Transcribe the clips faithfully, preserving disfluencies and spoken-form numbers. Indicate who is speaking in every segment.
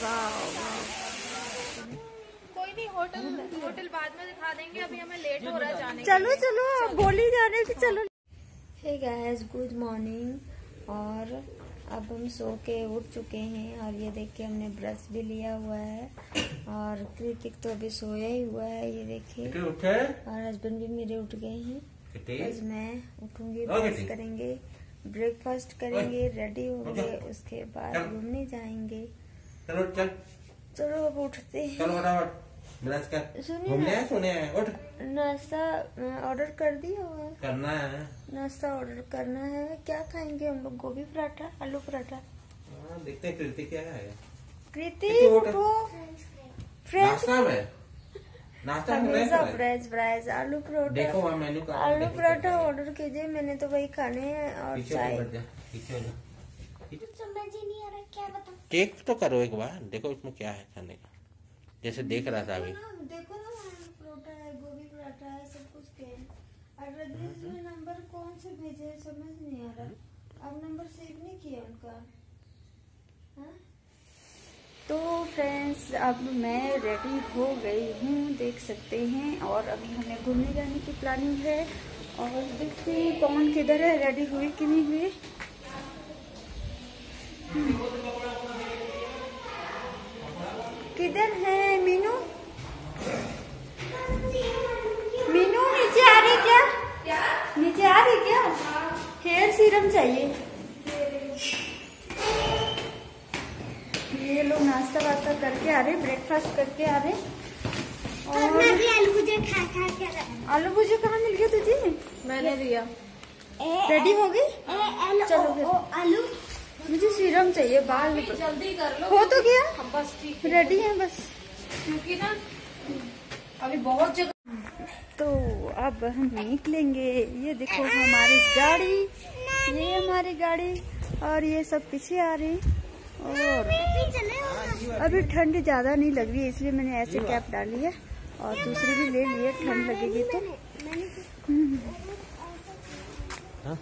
Speaker 1: कोई नहीं, hotel hotel बाद में दिखा देंगे, अभी हमें लेट हो रहा है जाने।
Speaker 2: चलो चलो बोली जाने की चलो। Hey guys, good morning. और अब हम सो के उठ चुके हैं और ये देखिए हमने ब्रश भी लिया हुआ है और कृतिक तो अभी सोया ही हुआ है, ये देखिए। और हस्बैंड भी मेरे उठ गए हैं। बस मैं उठूंगी, ब्रश करेंगे, ब्रेकफास्ट करेंगे, रेडी होंगे, उसके बाद घूमने जाएंगे।
Speaker 3: चलो चल
Speaker 2: चलो अब उठते हैं।
Speaker 3: चलो फटाफट ब्रश कर, घूमने है सोने है, उठ।
Speaker 2: नाश्ता ऑर्डर कर दिया हुआ है,
Speaker 3: करना है
Speaker 2: नाश्ता ऑर्डर करना है। क्या खाएंगे हम लोग? गोभी पराठा, आलू पराठा।
Speaker 3: हाँ, देखते हैं कृति क्या है।
Speaker 2: कृति उठो। फ्रेंच
Speaker 3: में नाश्ता
Speaker 2: हमेशा फ्रेंच फ्राइज, आलू पराठा।
Speaker 3: देखो वहाँ मेनू का,
Speaker 2: आलू पराठा ऑर्डर कीजिए, मैंने तो वही खाने हैं और चाय।
Speaker 4: समझ ही नहीं आ रहा, क्या बताऊं?
Speaker 3: केक तो करो एक बार, देखो इसमें क्या है खाने का, जैसे देख रहा था अभी।
Speaker 2: देखो ना, आलू पराठा है, गोभी पराठा है, सब कुछ के। और रजनीश में नंबर कौन से भेजे समझ नहीं आ रहा। अब नंबर सेव नहीं किया उनका। हाँ? तो फ्रेंड्स, अब मैं रेडी हो गई हूँ, देख सकते हैं। और अभी हमें घूमने जाने की प्लानिंग है और देखते हैं कौन किधर है, रेडी हुई कि नहीं हुई। किधर है मीनू? मीनू नीचे आ रही क्या? क्या? नीचे आ रही क्या? हेयर सीरम चाहिए। ये लोग नाश्ता वास्ता करके आ रहे, ब्रेकफास्ट करके आ रहे।
Speaker 4: और मैं भी आलू भुजिया खा खा के
Speaker 2: आलू भुजिया कहाँ मिल गया तुझे?
Speaker 1: मैंने दिया।
Speaker 2: रेडी हो गई? चलो फिर।
Speaker 4: आलू
Speaker 2: मुझे सीरम चाहिए, बाल
Speaker 1: जल्दी कर लो।
Speaker 2: हो तो गया,
Speaker 1: हम बस ठीक
Speaker 2: रेडी है बस,
Speaker 1: क्योंकि ना अभी बहुत जगह।
Speaker 2: तो अब हम निकलेंगे। ये देखो हमारी गाड़ी, ये हमारी गाड़ी और ये सब पीछे आ रहे हैं। और अभी ठंड ज्यादा नहीं लग रही है, इसलिए मैंने ऐसे कैप डाली है और दूसरी भी ले लिए, ठंड लगेगी तो। हाँ?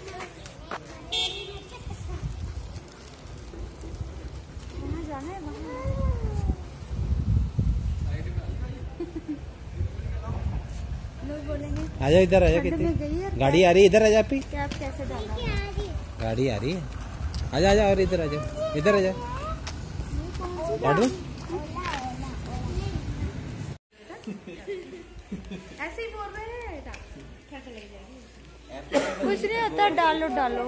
Speaker 2: वहाँ जाना है, वहाँ लोग बोलेंगे
Speaker 3: आजा इधर, आजा कितनी गाड़ी आ रही है, इधर आजा। पी
Speaker 2: कैप कैसे डालना है?
Speaker 3: गाड़ी आ रही है, आजा आजा और इधर आजा, इधर आजा। ऑर्डर
Speaker 2: ऐसे ही बोल रहे हैं, क्या चले जाएगी? कुछ नहीं होता, डालो डालो।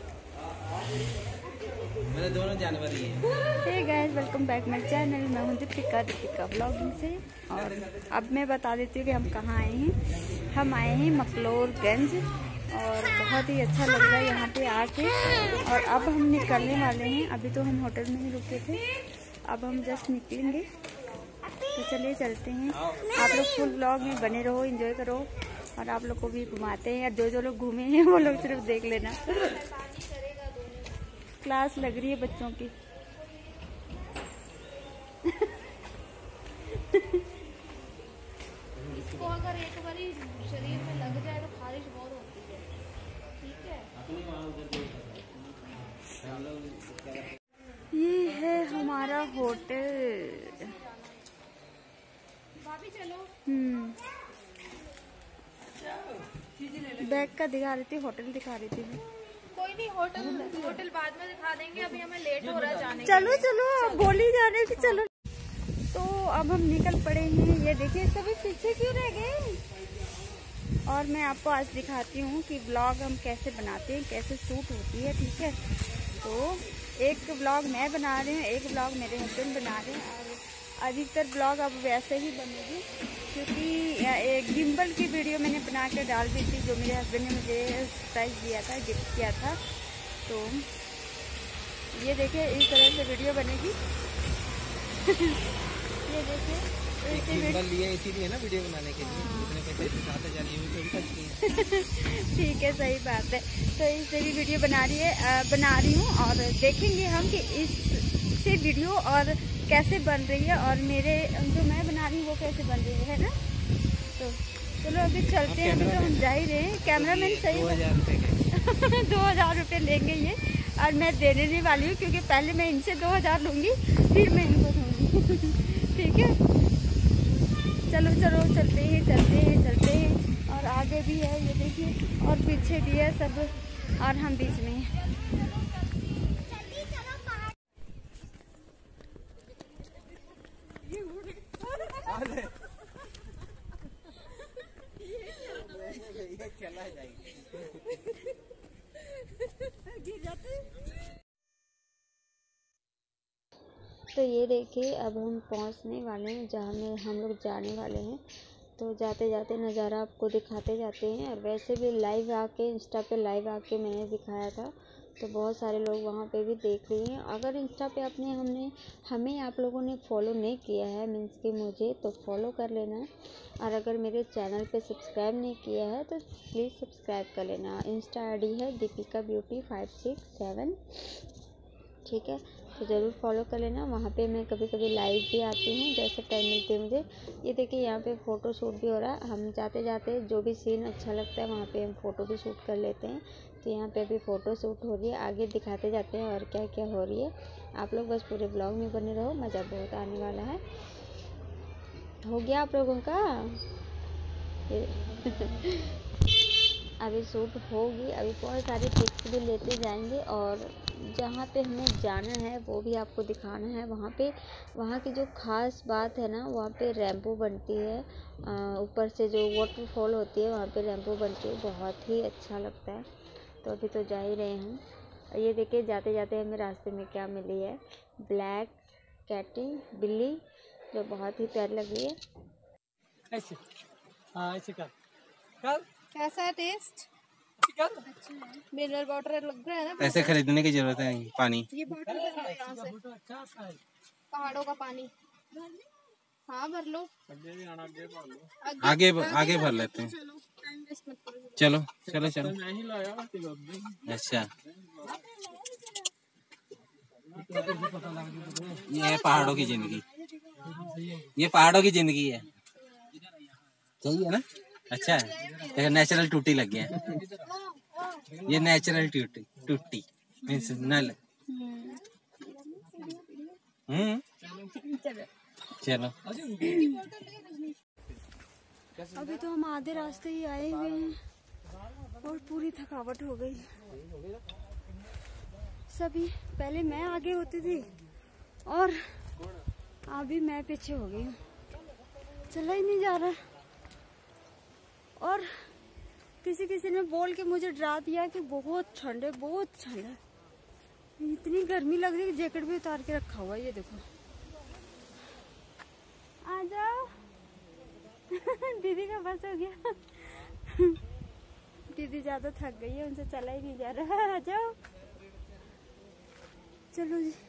Speaker 3: मेरे दोनों जानवर ही हैं।
Speaker 2: Hey guys, welcome back my channel. मैं हूं दीपिका, दीपिका ब्लॉगिंग से। और अब मैं बता देती हूँ कि हम कहाँ आए हैं। हम आए हैं मकलोरगंज और बहुत ही अच्छा लग रहा है यहाँ पे आके। और अब हम निकलने वाले हैं, अभी तो हम होटल में ही रुके थे, अब हम जस्ट निकलेंगे। तो चलिए चलते हैं। आप लोग फुल ब्लॉग में बने रहो, एंजॉय करो और आप लोग को भी घुमाते हैं। जो जो लोग घूमे हैं वो लोग सिर्फ देख लेना। क्लास लग रही है बच्चों की।
Speaker 1: इसको अगर एक बारी शरीर में लग जाए तो खारिश बहुत होती है, ठीक है?
Speaker 2: ये है हमारा होटल।
Speaker 1: भाभी चलो।
Speaker 2: हम्म बैग का दिखा रही थी, होटल दिखा रही थी मैं।
Speaker 1: कोई नहीं, होटल होटल बाद में दिखा देंगे, अभी हमें लेट हो रहा है जाने।
Speaker 2: चलो चलो बोली जाने की चलो। तो अब हम निकल पड़े हैं। ये देखिए सभी पीछे क्यों रह गए। और मैं आपको आज दिखाती हूँ कि ब्लॉग हम कैसे बनाते हैं, कैसे शूट होती है, ठीक है? तो एक ब्लॉग मैं बना रही हूँ, एक ब्लॉग मेरे हस्बैंड बना रहे हैं। और अधिकतर ब्लॉग अब वैसे ही बनेगी, क्योंकि एक गिम्बल की वीडियो मैंने बना के डाल दी थी, जो मेरे हस्बैंड ने मुझे सरप्राइज दिया था, गिफ्ट किया था। तो ये देखिए इस तरह से वीडियो बनेगी। ये देखिए गिम्बल लिए इसीलिए ना वीडियो बनाने के लिए। उसने पैसे सात हजार ठीक है, सही बात है। तो इससे भी वीडियो बना रही है, आ, बना रही हूँ और देखेंगे हम कि इससे वीडियो और कैसे बन रही है और मेरे जो मैं बना रही हूँ वो कैसे बन रही है ना। तो चलो अभी चलते हैं, अभी तो हम जा ही रहे हैं। कैमरा मैन सही दो हजार रुपये दो हजार रुपये लेंगे ये। और मैं देने नहीं वाली हूँ क्योंकि पहले मैं इनसे दो हजार लूँगी फिर मैं इनको दूँगी। ठीक है, चलो चलो चलते हैं चलते हैं चलते हैं। और आगे भी है ये देखिए, और पीछे भी है सब, और हम बीच में हैं। तो ये देखिए अब हम पहुंचने वाले हैं जहाँ में हम लोग जाने वाले हैं। तो जाते जाते नज़ारा आपको दिखाते जाते हैं। और वैसे भी लाइव आके इंस्टा पे लाइव आके मैंने दिखाया था, तो बहुत सारे लोग वहाँ पे भी देख रहे हैं। अगर इंस्टा पे अपने हमने हमें आप लोगों ने फॉलो नहीं किया है, मीन्स कि मुझे, तो फॉलो कर लेना। और अगर मेरे चैनल पे सब्सक्राइब नहीं किया है तो प्लीज़ सब्सक्राइब कर लेना। इंस्टा आई डी है Deepika beauty five six seven. ठीक है, तो ज़रूर फॉलो कर लेना। वहाँ पे मैं कभी कभी लाइव भी आती हूँ जैसे टाइम मिलती है मुझे। ये देखिए यहाँ पे फ़ोटो शूट भी हो रहा है। हम जाते जाते जो भी सीन अच्छा लगता है वहाँ पे हम फ़ोटो भी शूट कर लेते हैं। तो यहाँ पे अभी फ़ोटो शूट हो रही है, आगे दिखाते जाते हैं और क्या क्या हो रही है। आप लोग बस पूरे ब्लॉग में बने रहो, मज़ा बहुत आने वाला है। हो गया आप लोगों का अभी शूट होगी, अभी बहुत सारी पिक्स भी लेते जाएंगे। और जहाँ पे हमें जाना है वो भी आपको दिखाना है। वहाँ पे वहाँ की जो ख़ास बात है ना, वहाँ पे रैंपो बनती है, ऊपर से जो वाटरफॉल होती है वहाँ पे रैंपो बनती है, बहुत ही अच्छा लगता है। तो अभी तो जा ही रहे हैं। और ये देखिए जाते जाते हमें रास्ते में क्या मिली है, ब्लैक कैटी बिल्ली, जो बहुत ही प्यारी लग रही है।
Speaker 5: ऐसे हाँ ऐसे कर कर
Speaker 1: कैसा है टेस्ट? मिनरल वाटर लग रहा है ना।
Speaker 3: ऐसे खरीदने की जरूरत है पानी।
Speaker 1: ये बॉटल भर लो यहाँ से, पहाड़ों का पानी। हाँ भर लो,
Speaker 3: आगे आगे भर लेते हैं।
Speaker 1: चलो टाइम वेस्ट मत करो।
Speaker 3: चलो चलो चलो। अच्छा, ये है पहाड़ों की जिंदगी, ये पहाड़ों की जिंदगी है। सही है ना? अच्छा है, देखो नेचुरल टूटी लग गया है। ये नेचुरल टूटी टूटी मीन्स नल। हम्म चलो।
Speaker 2: अभी तो हम आधे रास्ते ही आए हुए हैं और पूरी थकावट हो गई सभी। पहले मैं आगे होती थी और अभी मैं पीछे हो गई हूँ, चला ही नहीं जा रहा। और किसी किसी ने बोल के मुझे डरा दिया कि बहुत ठंड है, बहुत ठंड है। इतनी गर्मी लग रही है, जैकेट भी उतार के रखा हुआ है। ये देखो, आ जाओ दीदी का बस हो गया। दीदी ज्यादा थक गई है, उनसे चला ही नहीं जा रहा। आ जाओ, चलो जी।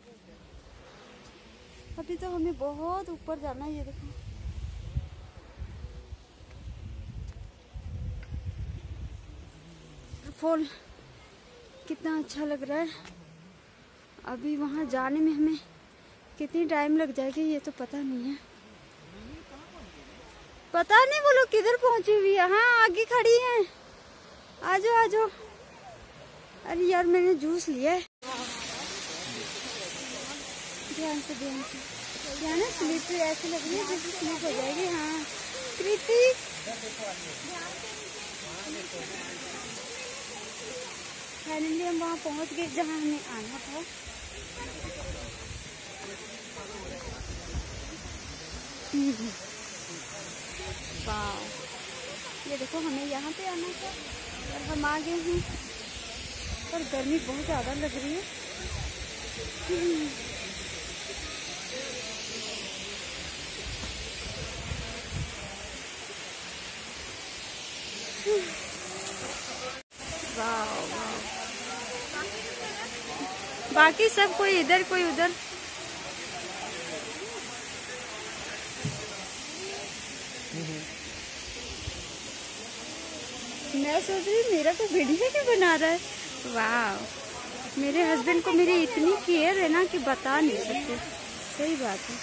Speaker 2: अभी तो हमें बहुत ऊपर जाना है। ये देखो, फॉल कितना अच्छा लग रहा है। अभी वहाँ जाने में हमें कितनी टाइम लग जाएगी ये तो पता नहीं है। पता नहीं वो लोग किधर पहुंची हुई है। हाँ आगे खड़ी हैं, आ जाओ आ जाओ। अरे यार मैंने जूस लिया है। ध्यान से ध्यान से, क्या ना स्लिप ऐसी लग रही है जैसे स्लिप हो जाएगी। हाँ कृति, फाइनली हम वहाँ पहुँच गए जहाँ हमें आना था। वाह, ये देखो हमें यहाँ पे आना था और हम आ गए हैं। पर गर्मी बहुत ज़्यादा लग रही है। वाह वाह, बाकी सब कोई इधर कोई उधर। मैं सोच रही मेरा तो वीडियो क्यों बना रहा है। वाह, मेरे हस्बैंड को मेरी इतनी केयर है ना कि बता नहीं सकते। सही बात है।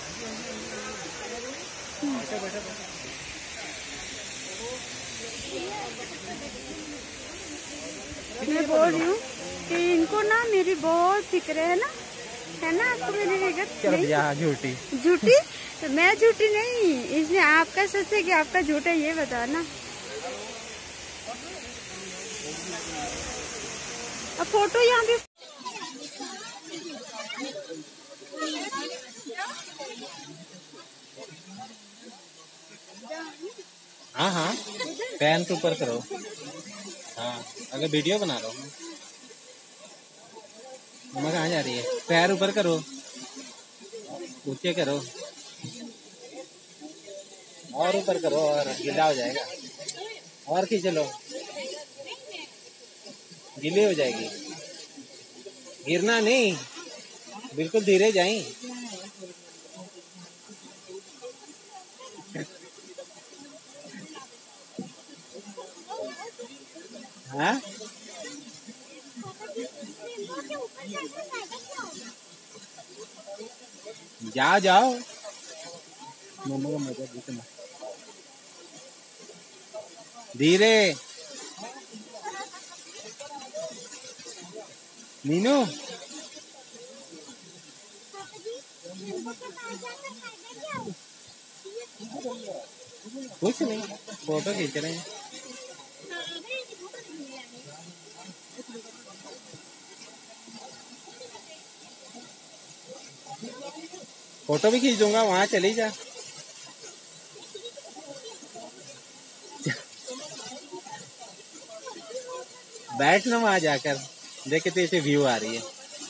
Speaker 2: मैं बोल रही हूँ कि इनको ना मेरी बहुत फिक्र है ना, है ना आपको मेरी फिक्र नहीं?
Speaker 3: झूठी
Speaker 2: झूठी? तो मैं झूठी नहीं, इसलिए आपका सच है कि आपका झूठ है ये बताओ ना। अब फोटो यहाँ भी
Speaker 3: हाँ हाँ पैन के ऊपर करो। हाँ अगर वीडियो बना रहा हूँ मैं, कहाँ जा रही है? पैर ऊपर करो, ऊंचे करो और ऊपर करो और गीला हो जाएगा। और खींच लो, गीली हो जाएगी। गिरना नहीं, बिल्कुल धीरे जाई। हाँ जाओ जाओ, मम्मा का मजा देखना। धीरे मीनू, कुछ नहीं, फोटो खींच रहे हैं। फोटो भी खींच दूंगा, वहां चली जा। बैठ ना वहां जाकर, देख कितनी अच्छी व्यू आ रही है।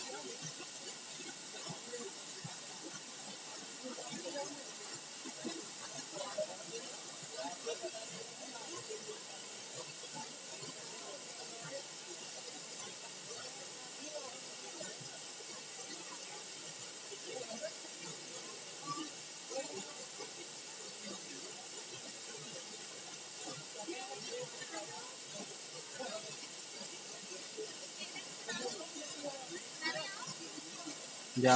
Speaker 3: जा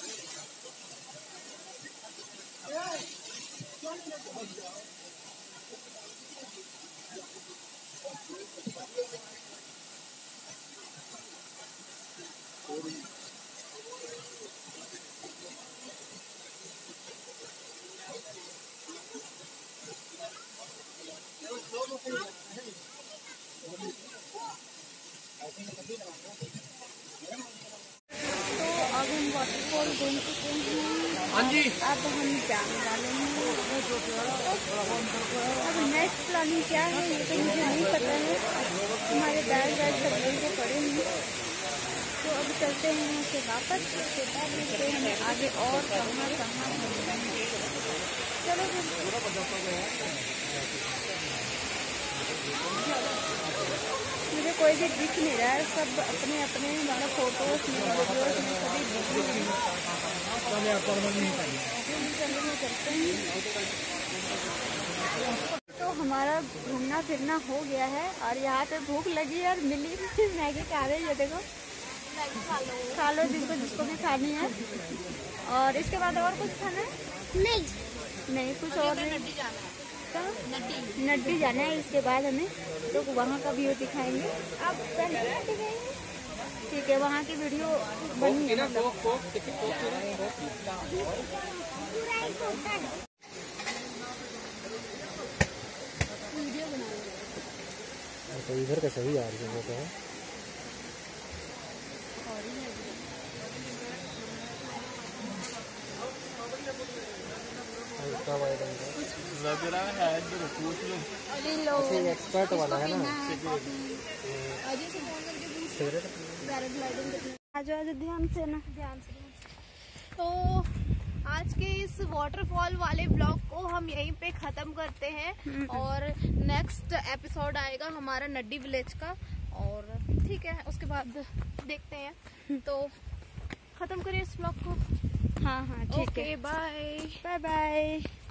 Speaker 2: वाटरफॉल घूम चुके हैं। हाँ जी। अब हम जाने वाले हैं। अब नेक्स्ट प्लानिंग क्या है ये तो मुझे नहीं पता है। हमारे बैग वैग सब लेके पड़े हैं तो अब चलते हैं यहाँ से वापस। उसके बाद देखते हैं हमें आगे और कहाँ कहाँ घूमना है। चलो मुझे कोई भी दिख नहीं रहा है, सब अपने अपने मतलब फोटोज में वीडियोज में सभी बिजी हैं। करते हैं तो हमारा घूमना फिरना हो गया है और यहाँ पे भूख लगी है और मिली मैगी खा रही है। देखो खा लो जिसको जिसको भी खानी है। और इसके बाद और कुछ खाना है? नहीं नहीं कुछ और नहीं। नड्डी नड्डी जाना है इसके बाद हमें, तो वहाँ का व्यू दिखाएंगे। आप पहले नड्डी गए? ठीक है, वहाँ की वीडियो बनी है मतलब। वीडियो बना
Speaker 3: तो इधर का सही आ रही है। लग रहा है इधर पूछ लो, एक्सपर्ट वाला है ना।
Speaker 2: आज आज ध्यान से ना
Speaker 1: ध्यान से। तो आज के इस वाटरफॉल वाले ब्लॉग को हम यहीं पे खत्म करते हैं और नेक्स्ट एपिसोड आएगा हमारा नड्डी विलेज का। और ठीक है, उसके बाद देखते हैं। तो खत्म करिए इस ब्लॉग को।
Speaker 2: हाँ हाँ ठीक है,
Speaker 1: बाय
Speaker 2: बाय बाय।